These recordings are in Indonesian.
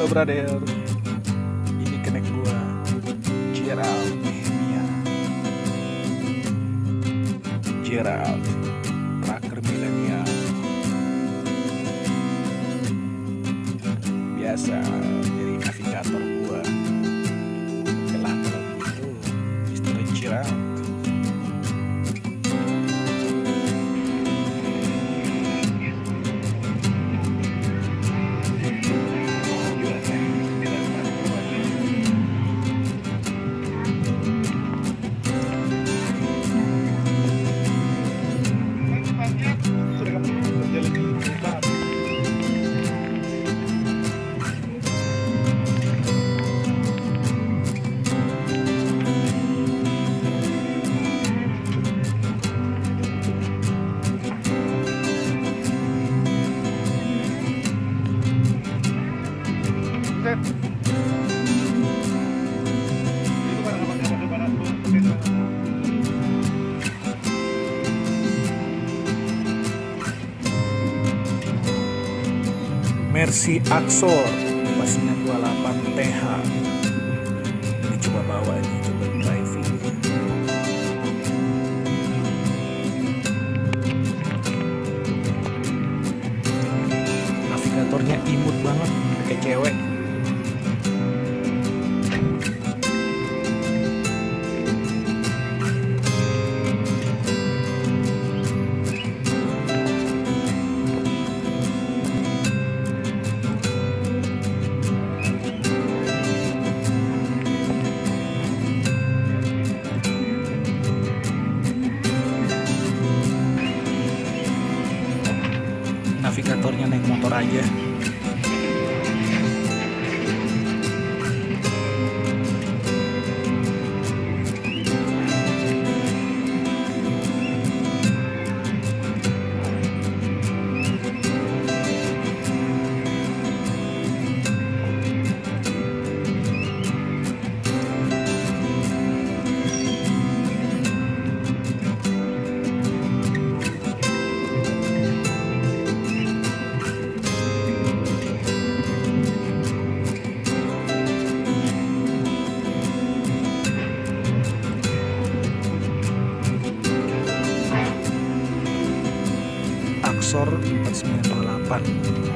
brother, ini connect gua Gerald Nehemia. Gerald tracker milenial biasa jadi navigator gua. Oke lah kalau gitu Mr. Gerald. Mercy Axor pastinya 28 TH. Ini coba bawa ini, coba driving. Navigatornya imut banget kayak cewek. Navigatornya naik motor aja. Axor 4928.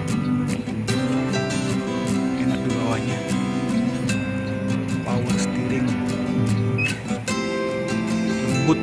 Enak di bawahnya. Power steering. Lembut.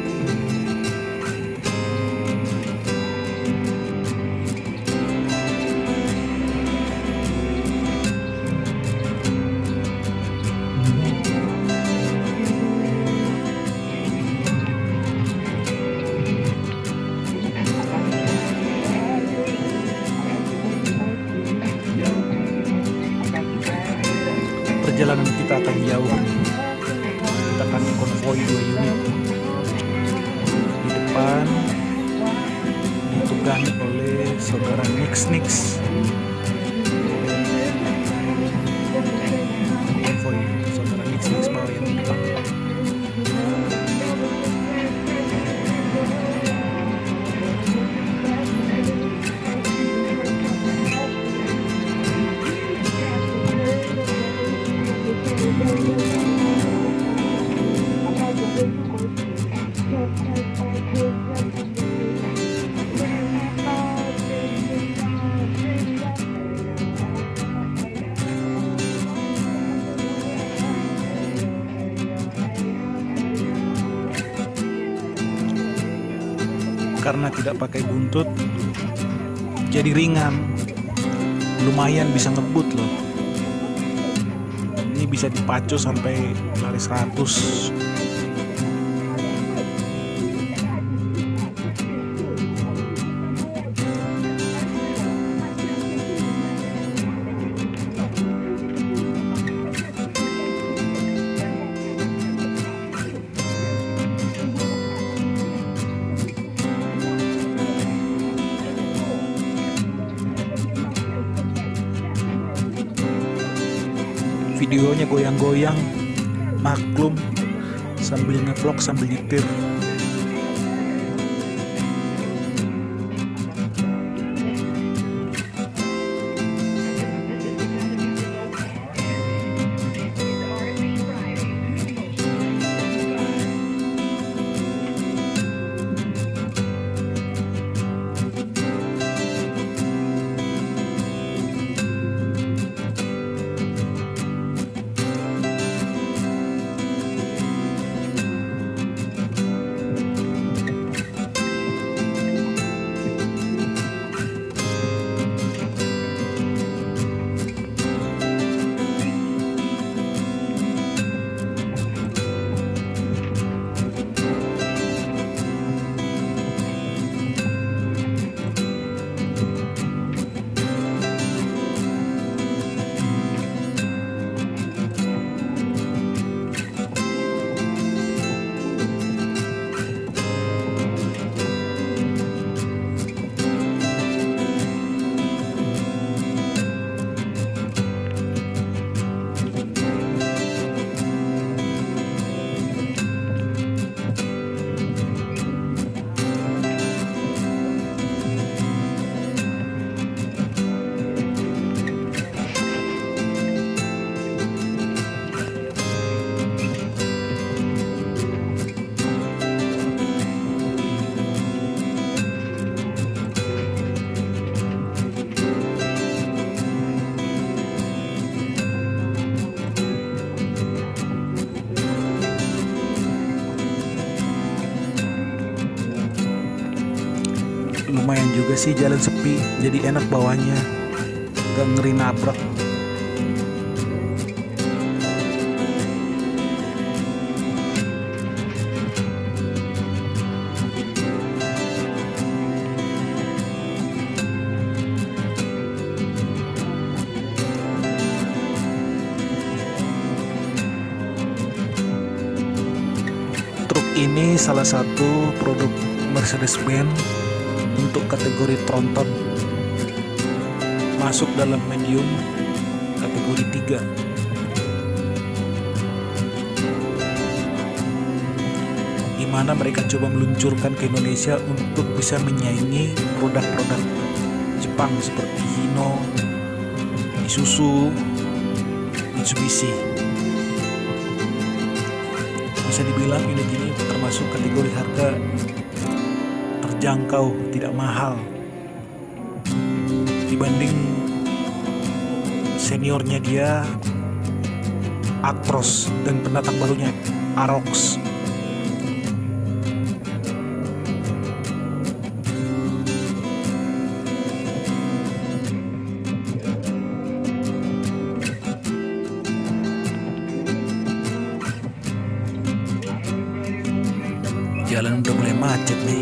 Perjalanan kita akan jauh. Kita akan konvoi 2 unit. Di depan ditunggangi oleh saudara Nix. Konvoi saudara Nix bawa yang di depan. Karena tidak pakai buntut, jadi ringan, lumayan bisa ngebut loh. Ini bisa dipacu sampai lari 100. Videonya goyang-goyang, maklum, sambil ngevlog sambil nyetir. juga sih jalan sepi, jadi enak bawanya, gak ngeri nabrak. Ini salah satu produk Mercedes-Benz untuk kategori tronton, masuk dalam medium kategori 3. Di mana mereka coba meluncurkan ke Indonesia untuk bisa menyaingi produk-produk Jepang seperti Hino, Isuzu, Mitsubishi. Bisa dibilang ini termasuk kategori harga terjangkau, tidak mahal dibanding seniornya dia Actros dan pendatang barunya Arox. Jalan udah mulai macet nih.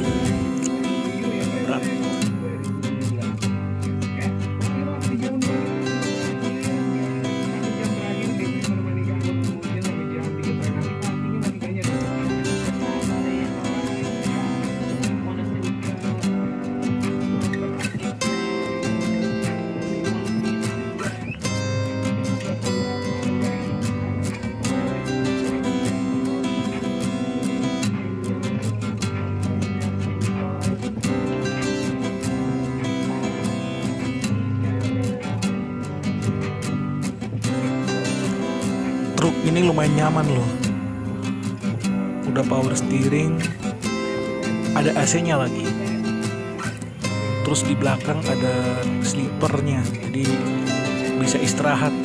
Truk ini lumayan nyaman loh, udah power steering, ada AC-nya lagi, terus di belakang ada sleepernya, jadi bisa istirahat.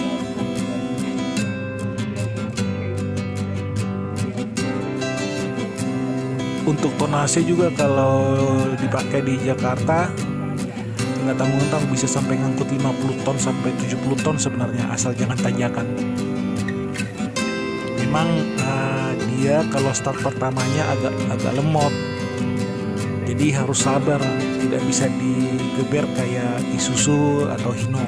Untuk tonase juga kalau dipakai di Jakarta nggak tanggung-tanggung, bisa sampai ngangkut 50 ton sampai 70 ton sebenarnya, asal jangan tanjakan. Memang dia kalau start pertamanya agak lemot, jadi harus sabar, tidak bisa digeber kayak Isuzu atau Hino.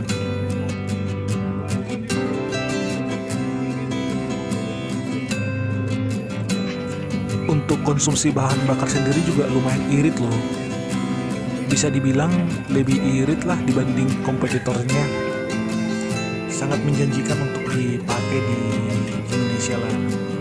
Untuk konsumsi bahan bakar sendiri juga lumayan irit loh, bisa dibilang lebih irit lah dibanding kompetitornya. Sangat menjanjikan untuk dipakai di Indonesia lah.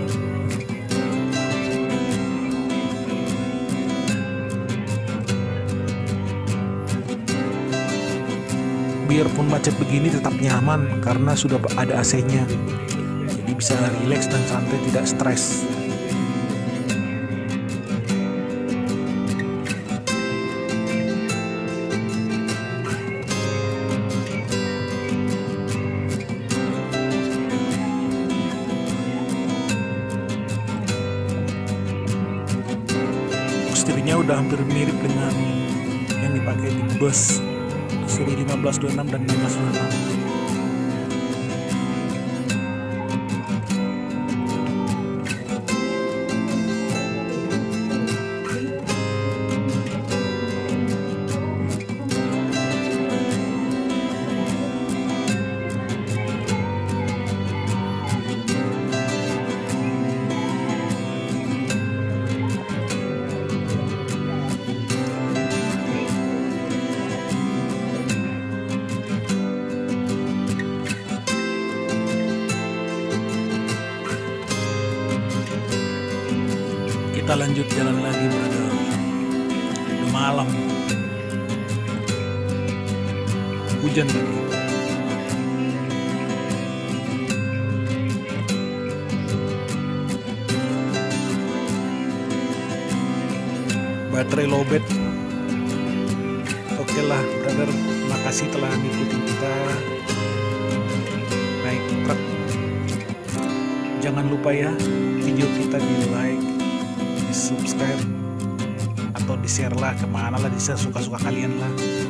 Biarpun macet begini tetap nyaman karena sudah ada AC-nya, jadi bisa rileks dan santai, tidak stres. Setirnya udah hampir mirip dengan yang dipakai di bus seri 1526 dan 1626. Kita lanjut jalan lagi, brother. Udah malam, hujan lagi. Baterai lowbat. Oke lah, brother. Makasih telah ngikutin kita naik truk. Jangan lupa ya, video kita di like, subscribe, atau atau di share lah kemana lah, bisa suka-suka kalian lah.